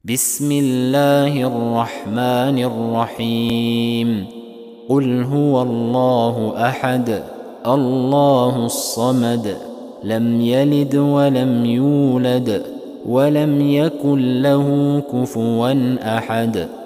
بسم الله الرحمن الرحيم. قل هو الله أحد الله الصمد لم يلد ولم يولد ولم يكن له كفوا أحد.